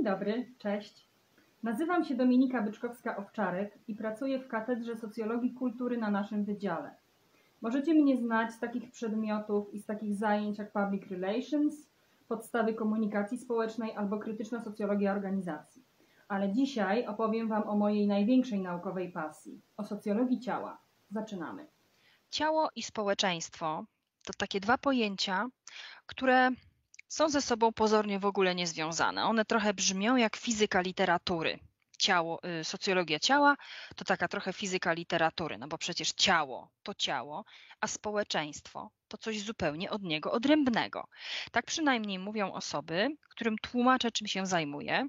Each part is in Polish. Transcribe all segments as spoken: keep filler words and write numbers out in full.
Dzień dobry, cześć. Nazywam się Dominika Byczkowska-Owczarek i pracuję w Katedrze Socjologii Kultury na naszym wydziale. Możecie mnie znać z takich przedmiotów i z takich zajęć jak Public Relations, podstawy komunikacji społecznej albo krytyczna socjologia organizacji. Ale dzisiaj opowiem Wam o mojej największej naukowej pasji, o socjologii ciała. Zaczynamy. Ciało i społeczeństwo to takie dwa pojęcia, które są ze sobą pozornie w ogóle niezwiązane. One trochę brzmią jak fizyka literatury. Ciało, socjologia ciała to taka trochę fizyka literatury, no bo przecież ciało to ciało, a społeczeństwo to coś zupełnie od niego odrębnego. Tak przynajmniej mówią osoby, którym tłumaczę, czym się zajmuję.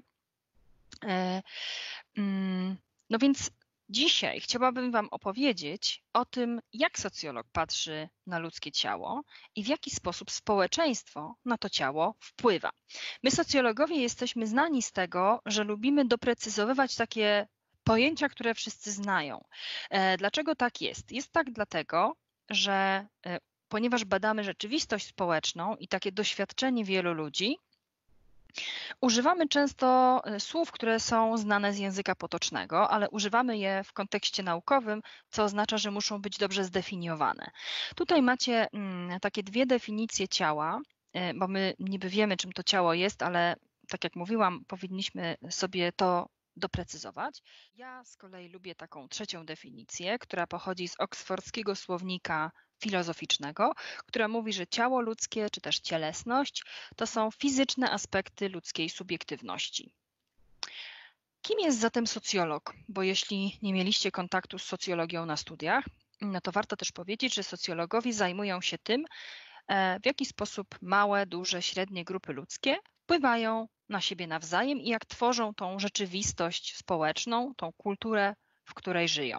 No więc dzisiaj chciałabym Wam opowiedzieć o tym, jak socjolog patrzy na ludzkie ciało i w jaki sposób społeczeństwo na to ciało wpływa. My socjologowie jesteśmy znani z tego, że lubimy doprecyzowywać takie pojęcia, które wszyscy znają. Dlaczego tak jest? Jest tak dlatego, że ponieważ badamy rzeczywistość społeczną i takie doświadczenie wielu ludzi, używamy często słów, które są znane z języka potocznego, ale używamy je w kontekście naukowym, co oznacza, że muszą być dobrze zdefiniowane. Tutaj macie takie dwie definicje ciała, bo my niby wiemy, czym to ciało jest, ale tak jak mówiłam, powinniśmy sobie to doprecyzować. Ja z kolei lubię taką trzecią definicję, która pochodzi z oksfordzkiego słownika filozoficznego, która mówi, że ciało ludzkie, czy też cielesność, to są fizyczne aspekty ludzkiej subiektywności. Kim jest zatem socjolog? Bo jeśli nie mieliście kontaktu z socjologią na studiach, no to warto też powiedzieć, że socjologowie zajmują się tym, w jaki sposób małe, duże, średnie grupy ludzkie wpływają na siebie nawzajem i jak tworzą tą rzeczywistość społeczną, tą kulturę, w której żyją.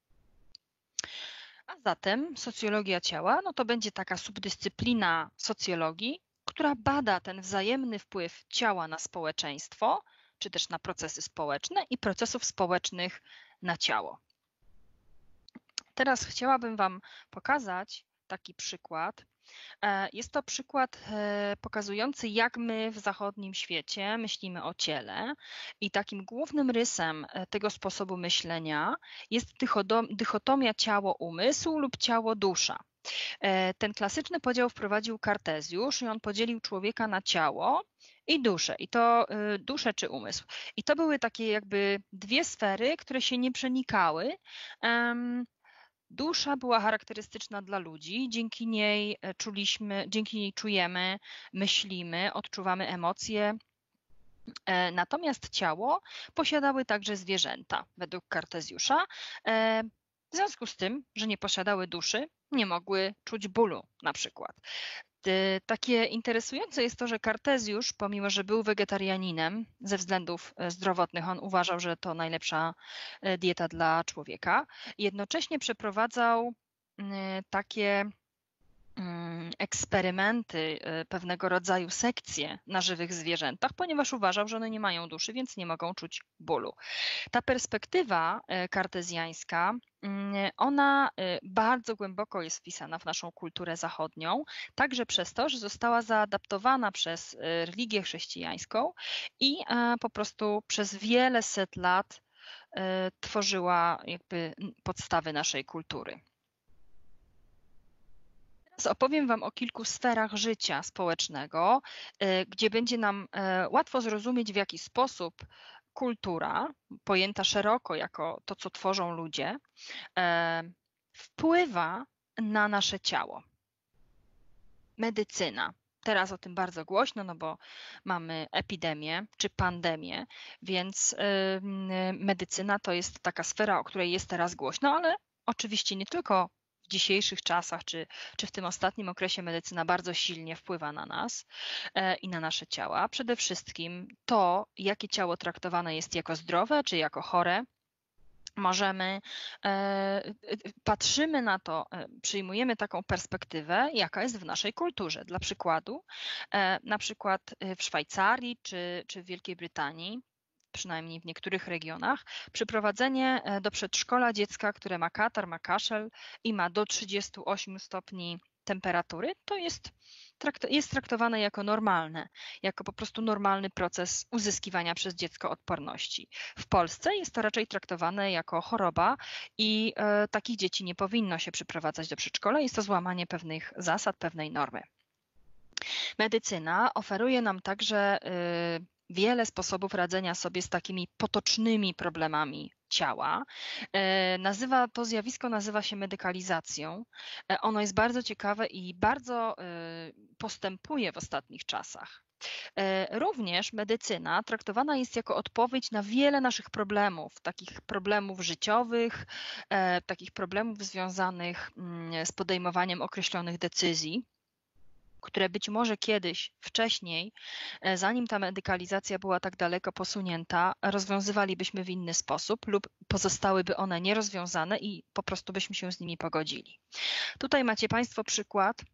A zatem socjologia ciała, no to będzie taka subdyscyplina socjologii, która bada ten wzajemny wpływ ciała na społeczeństwo, czy też na procesy społeczne i procesów społecznych na ciało. Teraz chciałabym Wam pokazać taki przykład. Jest to przykład pokazujący, jak my w zachodnim świecie myślimy o ciele i takim głównym rysem tego sposobu myślenia jest dychotomia ciało-umysł lub ciało-dusza. Ten klasyczny podział wprowadził Kartezjusz i on podzielił człowieka na ciało i duszę, i to duszę czy umysł. I to były takie jakby dwie sfery, które się nie przenikały. Dusza była charakterystyczna dla ludzi, dzięki niej czuliśmy, dzięki niej czujemy, myślimy, odczuwamy emocje. Natomiast ciało posiadały także zwierzęta, według Kartezjusza. W związku z tym, że nie posiadały duszy, nie mogły czuć bólu na przykład. Takie interesujące jest to, że Kartezjusz, pomimo że był wegetarianinem ze względów zdrowotnych, on uważał, że to najlepsza dieta dla człowieka, jednocześnie przeprowadzał takie eksperymenty, pewnego rodzaju sekcje na żywych zwierzętach, ponieważ uważał, że one nie mają duszy, więc nie mogą czuć bólu. Ta perspektywa kartezjańska, ona bardzo głęboko jest wpisana w naszą kulturę zachodnią, także przez to, że została zaadaptowana przez religię chrześcijańską i po prostu przez wiele set lat tworzyła jakby podstawy naszej kultury. Teraz opowiem Wam o kilku sferach życia społecznego, gdzie będzie nam łatwo zrozumieć, w jaki sposób kultura, pojęta szeroko jako to, co tworzą ludzie, wpływa na nasze ciało. Medycyna. Teraz o tym bardzo głośno, no bo mamy epidemię czy pandemię, więc medycyna to jest taka sfera, o której jest teraz głośno, ale oczywiście nie tylko w dzisiejszych czasach, czy, czy w tym ostatnim okresie medycyna bardzo silnie wpływa na nas i na nasze ciała. Przede wszystkim to, jakie ciało traktowane jest jako zdrowe, czy jako chore. Możemy, patrzymy na to, przyjmujemy taką perspektywę, jaka jest w naszej kulturze. Dla przykładu, na przykład w Szwajcarii czy, czy w Wielkiej Brytanii, przynajmniej w niektórych regionach, przyprowadzenie do przedszkola dziecka, które ma katar, ma kaszel i ma do trzydziestu ośmiu stopni temperatury, to jest, jest traktowane jako normalne, jako po prostu normalny proces uzyskiwania przez dziecko odporności. W Polsce jest to raczej traktowane jako choroba i e, takich dzieci nie powinno się przyprowadzać do przedszkola. Jest to złamanie pewnych zasad, pewnej normy. Medycyna oferuje nam także y, wiele sposobów radzenia sobie z takimi potocznymi problemami ciała. Y, nazywa, to zjawisko nazywa się medykalizacją. Y, ono jest bardzo ciekawe i bardzo y, postępuje w ostatnich czasach. Również medycyna traktowana jest jako odpowiedź na wiele naszych problemów, takich problemów życiowych, takich problemów związanych z podejmowaniem określonych decyzji, które być może kiedyś, wcześniej, zanim ta medykalizacja była tak daleko posunięta, rozwiązywalibyśmy w inny sposób lub pozostałyby one nierozwiązane i po prostu byśmy się z nimi pogodzili. Tutaj macie Państwo przykład,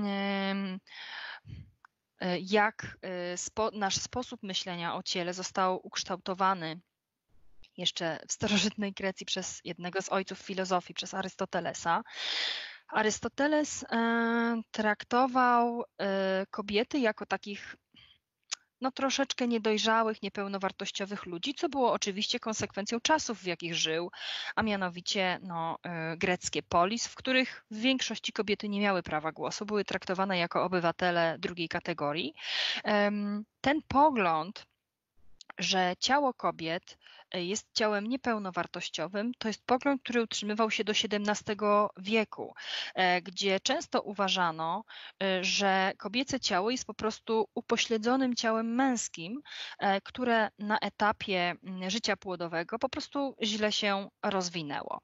jak nasz sposób myślenia o ciele został ukształtowany jeszcze w starożytnej Grecji przez jednego z ojców filozofii, przez Arystotelesa. Arystoteles traktował kobiety jako takich no, troszeczkę niedojrzałych, niepełnowartościowych ludzi, co było oczywiście konsekwencją czasów, w jakich żył, a mianowicie no, greckie polis, w których w większości kobiety nie miały prawa głosu, były traktowane jako obywatele drugiej kategorii. Ten pogląd, że ciało kobiet jest ciałem niepełnowartościowym, to jest pogląd, który utrzymywał się do siedemnastego wieku, gdzie często uważano, że kobiece ciało jest po prostu upośledzonym ciałem męskim, które na etapie życia płodowego po prostu źle się rozwinęło.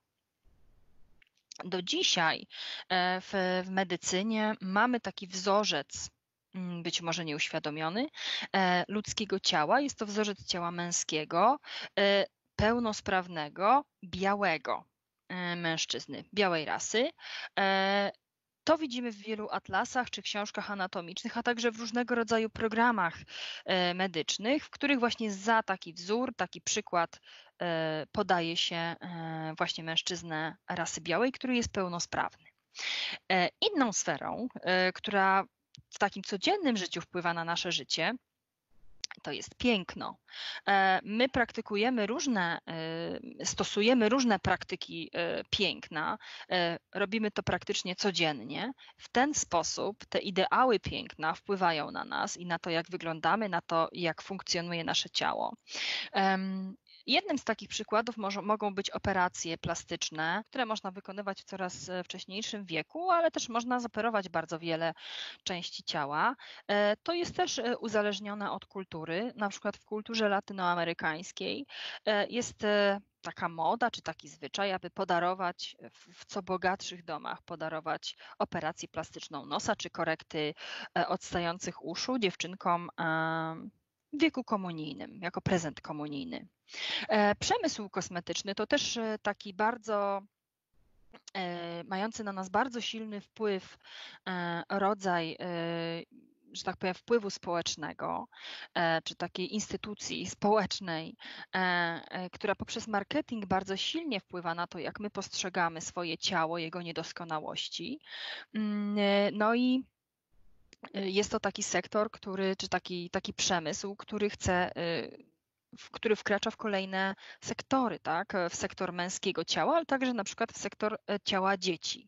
Do dzisiaj w, w medycynie mamy taki wzorzec, być może nieuświadomiony, ludzkiego ciała. Jest to wzorzec ciała męskiego, pełnosprawnego, białego mężczyzny, białej rasy. To widzimy w wielu atlasach czy książkach anatomicznych, a także w różnego rodzaju programach medycznych, w których właśnie za taki wzór, taki przykład podaje się właśnie mężczyznę rasy białej, który jest pełnosprawny. Inną sferą, która w takim codziennym życiu wpływa na nasze życie, to jest piękno. My praktykujemy różne, stosujemy różne praktyki piękna, robimy to praktycznie codziennie. W ten sposób te ideały piękna wpływają na nas i na to, jak wyglądamy, na to, jak funkcjonuje nasze ciało. Jednym z takich przykładów może, mogą być operacje plastyczne, które można wykonywać w coraz wcześniejszym wieku, ale też można zoperować bardzo wiele części ciała. To jest też uzależnione od kultury, na przykład w kulturze latynoamerykańskiej jest taka moda czy taki zwyczaj, aby podarować w co bogatszych domach, podarować operację plastyczną nosa czy korekty odstających uszu dziewczynkom w wieku komunijnym, jako prezent komunijny. Przemysł kosmetyczny to też taki bardzo mający na nas bardzo silny wpływ rodzaj, że tak powiem, wpływu społecznego, czy takiej instytucji społecznej, która poprzez marketing bardzo silnie wpływa na to, jak my postrzegamy swoje ciało, jego niedoskonałości. No i jest to taki sektor, który, czy taki, taki przemysł, który chce, który wkracza w kolejne sektory, tak? W sektor męskiego ciała, ale także na przykład w sektor ciała dzieci.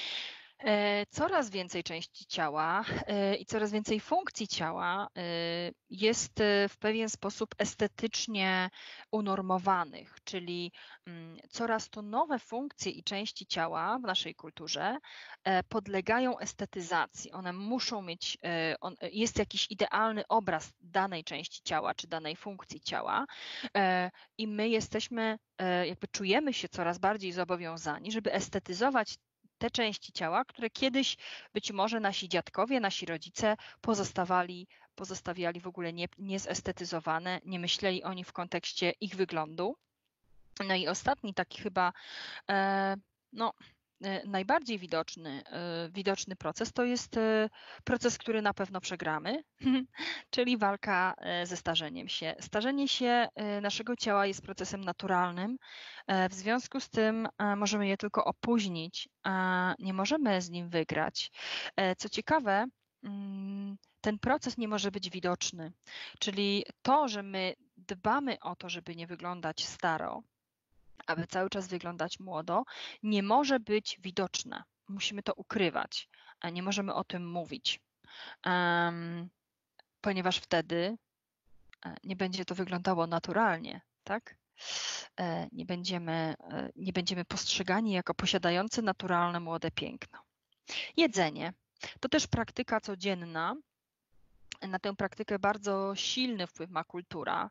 Coraz więcej części ciała i coraz więcej funkcji ciała jest w pewien sposób estetycznie unormowanych, czyli coraz to nowe funkcje i części ciała w naszej kulturze podlegają estetyzacji. One muszą mieć, jest jakiś idealny obraz danej części ciała czy danej funkcji ciała i my jesteśmy, jakby czujemy się coraz bardziej zobowiązani, żeby estetyzować te części ciała, które kiedyś być może nasi dziadkowie, nasi rodzice pozostawali, pozostawiali w ogóle nie, niezestetyzowane, nie myśleli o nich w kontekście ich wyglądu. No i ostatni taki chyba, no najbardziej widoczny, widoczny proces to jest proces, który na pewno przegramy, czyli walka ze starzeniem się. Starzenie się naszego ciała jest procesem naturalnym, w związku z tym możemy je tylko opóźnić, a nie możemy z nim wygrać. Co ciekawe, ten proces nie może być widoczny, czyli to, że my dbamy o to, żeby nie wyglądać staro, aby cały czas wyglądać młodo, nie może być widoczne. Musimy to ukrywać, a nie możemy o tym mówić, um, ponieważ wtedy nie będzie to wyglądało naturalnie, tak? Nie będziemy, nie będziemy postrzegani jako posiadający naturalne młode piękno. Jedzenie to też praktyka codzienna. Na tę praktykę bardzo silny wpływ ma kultura.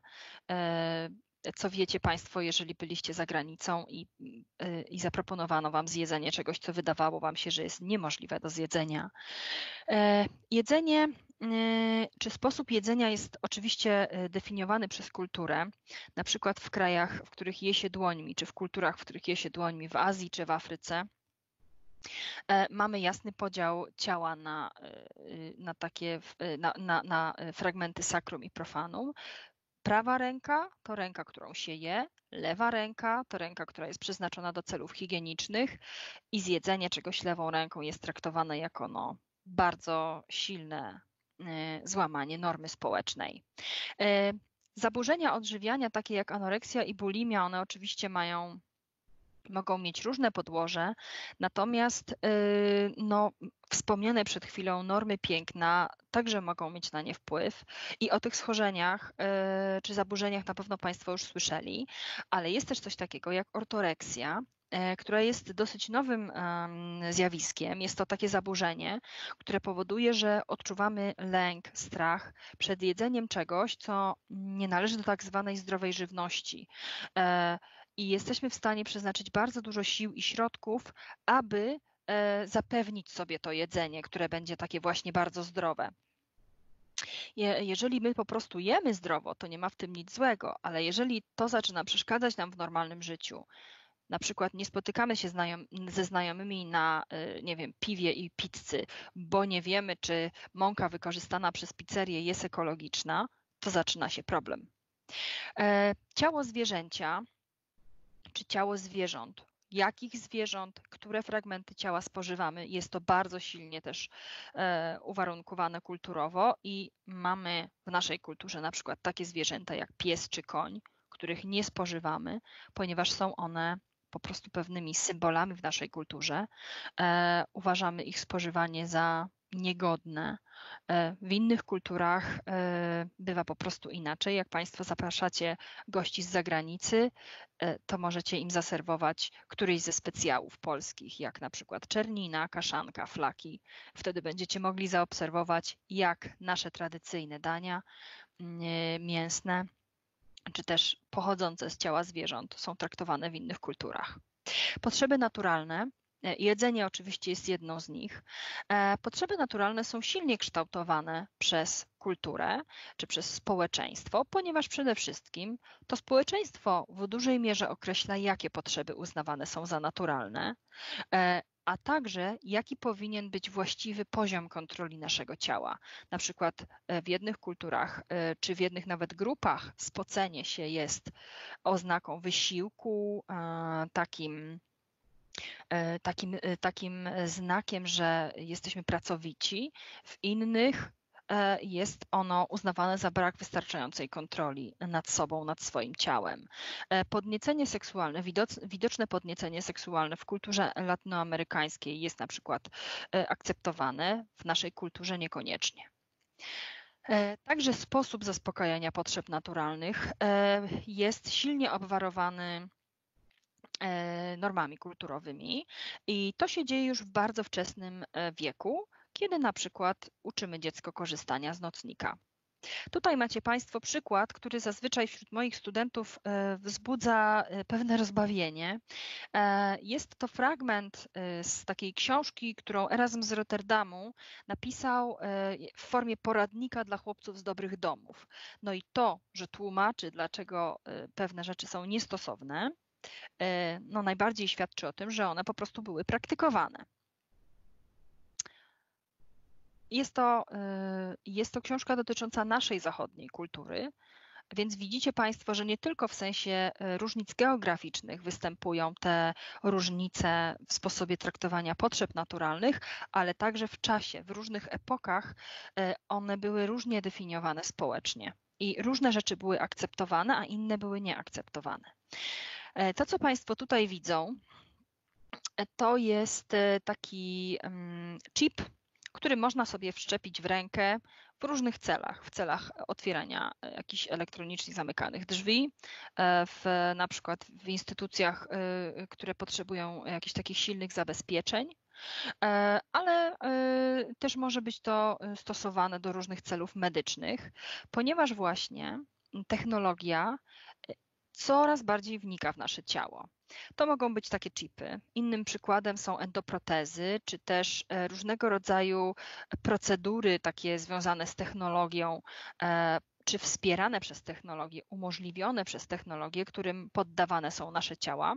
Co wiecie Państwo, jeżeli byliście za granicą i, i zaproponowano Wam zjedzenie czegoś, co wydawało Wam się, że jest niemożliwe do zjedzenia. Jedzenie czy sposób jedzenia jest oczywiście definiowany przez kulturę, na przykład w krajach, w których je się dłońmi, czy w kulturach, w których je się dłońmi, w Azji czy w Afryce. Mamy jasny podział ciała na, na takie na, na, na fragmenty sacrum i profanum. Prawa ręka to ręka, którą się je, lewa ręka to ręka, która jest przeznaczona do celów higienicznych i zjedzenie czegoś lewą ręką jest traktowane jako no, bardzo silne złamanie normy społecznej. Zaburzenia odżywiania, takie jak anoreksja i bulimia, one oczywiście mają mogą mieć różne podłoże, natomiast no, wspomniane przed chwilą normy piękna także mogą mieć na nie wpływ i o tych schorzeniach czy zaburzeniach na pewno Państwo już słyszeli, ale jest też coś takiego jak ortoreksja, która jest dosyć nowym zjawiskiem. Jest to takie zaburzenie, które powoduje, że odczuwamy lęk, strach przed jedzeniem czegoś, co nie należy do tak zwanej zdrowej żywności. I jesteśmy w stanie przeznaczyć bardzo dużo sił i środków, aby zapewnić sobie to jedzenie, które będzie takie właśnie bardzo zdrowe. Jeżeli my po prostu jemy zdrowo, to nie ma w tym nic złego, ale jeżeli to zaczyna przeszkadzać nam w normalnym życiu, na przykład nie spotykamy się znajom- ze znajomymi na, nie wiem, piwie i pizzy, bo nie wiemy, czy mąka wykorzystana przez pizzerię jest ekologiczna, to zaczyna się problem. Ciało zwierzęcia czy ciało zwierząt, jakich zwierząt, które fragmenty ciała spożywamy, jest to bardzo silnie też e, uwarunkowane kulturowo i mamy w naszej kulturze na przykład takie zwierzęta jak pies czy koń, których nie spożywamy, ponieważ są one po prostu pewnymi symbolami w naszej kulturze. E, uważamy ich spożywanie za niegodne. W innych kulturach bywa po prostu inaczej. Jak Państwo zapraszacie gości z zagranicy, to możecie im zaserwować któryś ze specjałów polskich, jak na przykład czernina, kaszanka, flaki. Wtedy będziecie mogli zaobserwować, jak nasze tradycyjne dania mięsne, czy też pochodzące z ciała zwierząt są traktowane w innych kulturach. Potrzeby naturalne. Jedzenie oczywiście jest jedną z nich. Potrzeby naturalne są silnie kształtowane przez kulturę czy przez społeczeństwo, ponieważ przede wszystkim to społeczeństwo w dużej mierze określa, jakie potrzeby uznawane są za naturalne, a także jaki powinien być właściwy poziom kontroli naszego ciała. Na przykład w jednych kulturach czy w jednych nawet grupach spocenie się jest oznaką wysiłku, takim Takim, takim znakiem, że jesteśmy pracowici, w innych jest ono uznawane za brak wystarczającej kontroli nad sobą, nad swoim ciałem. Podniecenie seksualne, widoczne podniecenie seksualne w kulturze latynoamerykańskiej jest na przykład akceptowane, w naszej kulturze niekoniecznie. Także sposób zaspokajania potrzeb naturalnych jest silnie obwarowany normami kulturowymi i to się dzieje już w bardzo wczesnym wieku, kiedy na przykład uczymy dziecko korzystania z nocnika. Tutaj macie Państwo przykład, który zazwyczaj wśród moich studentów wzbudza pewne rozbawienie. Jest to fragment z takiej książki, którą Erasm z Rotterdamu napisał w formie poradnika dla chłopców z dobrych domów. No i to, że tłumaczy, dlaczego pewne rzeczy są niestosowne, no najbardziej świadczy o tym, że one po prostu były praktykowane. Jest to, jest to książka dotycząca naszej zachodniej kultury, więc widzicie Państwo, że nie tylko w sensie różnic geograficznych występują te różnice w sposobie traktowania potrzeb naturalnych, ale także w czasie, w różnych epokach one były różnie definiowane społecznie i różne rzeczy były akceptowane, a inne były nieakceptowane. To, co Państwo tutaj widzą, to jest taki chip, który można sobie wszczepić w rękę w różnych celach, w celach otwierania jakichś elektronicznie zamykanych drzwi, w, na przykład w instytucjach, które potrzebują jakichś takich silnych zabezpieczeń, ale też może być to stosowane do różnych celów medycznych, ponieważ właśnie technologia coraz bardziej wnika w nasze ciało. To mogą być takie chipy. Innym przykładem są endoprotezy, czy też różnego rodzaju procedury takie związane z technologią, czy wspierane przez technologię, umożliwione przez technologię, którym poddawane są nasze ciała.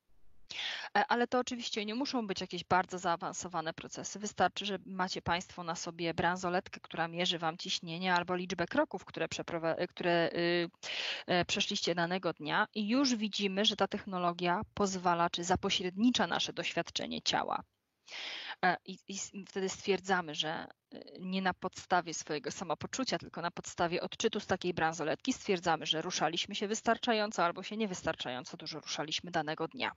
Ale to oczywiście nie muszą być jakieś bardzo zaawansowane procesy. Wystarczy, że macie Państwo na sobie bransoletkę, która mierzy Wam ciśnienie albo liczbę kroków, które, które yy, przeszliście danego dnia i już widzimy, że ta technologia pozwala czy zapośrednicza nasze doświadczenie ciała. I, I wtedy stwierdzamy, że nie na podstawie swojego samopoczucia, tylko na podstawie odczytu z takiej bransoletki stwierdzamy, że ruszaliśmy się wystarczająco albo się niewystarczająco dużo ruszaliśmy danego dnia.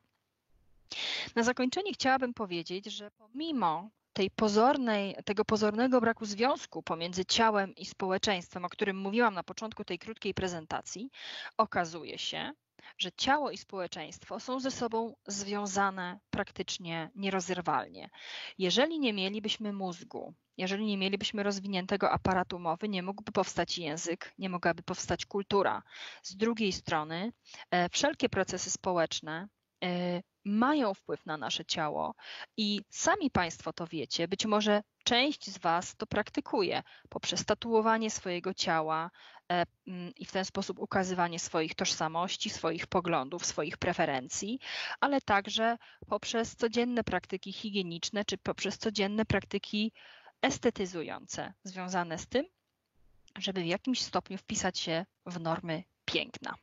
Na zakończenie chciałabym powiedzieć, że pomimo tej pozornej, tego pozornego braku związku pomiędzy ciałem i społeczeństwem, o którym mówiłam na początku tej krótkiej prezentacji, okazuje się, że ciało i społeczeństwo są ze sobą związane praktycznie nierozerwalnie. Jeżeli nie mielibyśmy mózgu, jeżeli nie mielibyśmy rozwiniętego aparatu mowy, nie mógłby powstać język, nie mogłaby powstać kultura. Z drugiej strony wszelkie procesy społeczne mają wpływ na nasze ciało i sami Państwo to wiecie, być może część z Was to praktykuje poprzez tatuowanie swojego ciała i w ten sposób ukazywanie swoich tożsamości, swoich poglądów, swoich preferencji, ale także poprzez codzienne praktyki higieniczne czy poprzez codzienne praktyki estetyzujące związane z tym, żeby w jakimś stopniu wpisać się w normy piękna.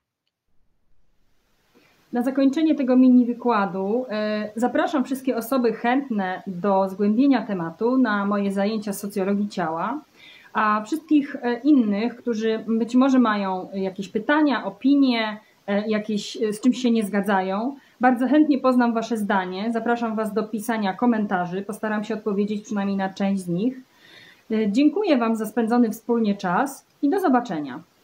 Na zakończenie tego mini wykładu zapraszam wszystkie osoby chętne do zgłębienia tematu na moje zajęcia z socjologii ciała, a wszystkich innych, którzy być może mają jakieś pytania, opinie, jakieś, z czymś się nie zgadzają, bardzo chętnie poznam Wasze zdanie. Zapraszam Was do pisania komentarzy, postaram się odpowiedzieć przynajmniej na część z nich. Dziękuję Wam za spędzony wspólnie czas i do zobaczenia.